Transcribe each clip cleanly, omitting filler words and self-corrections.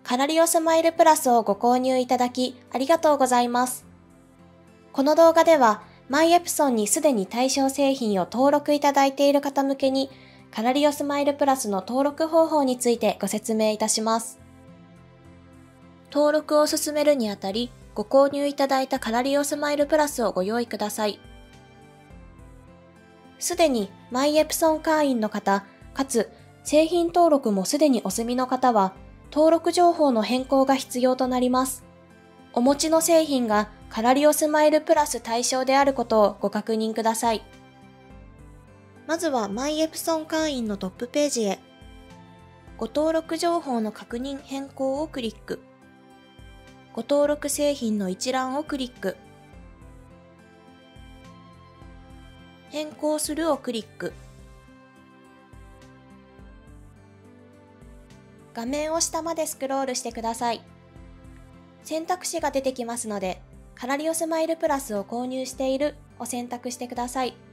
カラリオスマイルプラスをご購入いただきありがとうございます。この動画では、マイエプソンにすでに対象製品を登録いただいている方向けに、カラリオスマイルプラスの登録方法についてご説明いたします。登録を進めるにあたり、ご購入いただいたカラリオスマイルプラスをご用意ください。すでにマイエプソン会員の方、かつ製品登録もすでにお済みの方は、登録情報の変更が必要となります。お持ちの製品がカラリオスマイルプラス対象であることをご確認ください。まずはマイエプソン会員のトップページへ。ご登録情報の確認変更をクリック。ご登録製品の一覧をクリック。変更するをクリック。画面を下までスクロールしてください。選択肢が出てきますので、カラリオスマイルプラスを購入しているを選択してください。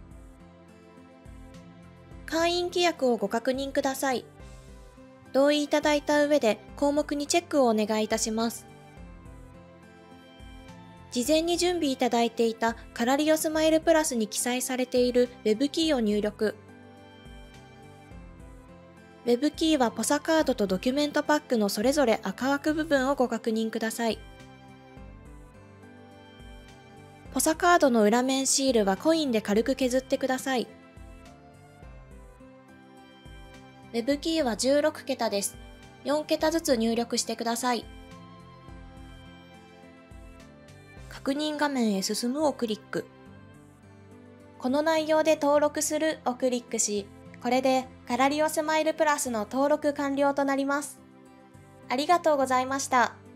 会員規約をご確認ください。同意いただいた上で項目にチェックをお願いいたします。事前に準備いただいていたカラリオスマイルプラスに記載されている Web キーを入力。Web キーはポサカードとドキュメントパックのそれぞれ赤枠部分をご確認ください。ポサカードの裏面シールはコインで軽く削ってください。Web キーは16桁です。4桁ずつ入力してください。確認画面へ進むをクリック。この内容で登録するをクリックし、これでカラリオスマイルプラスの登録完了となります。ありがとうございました。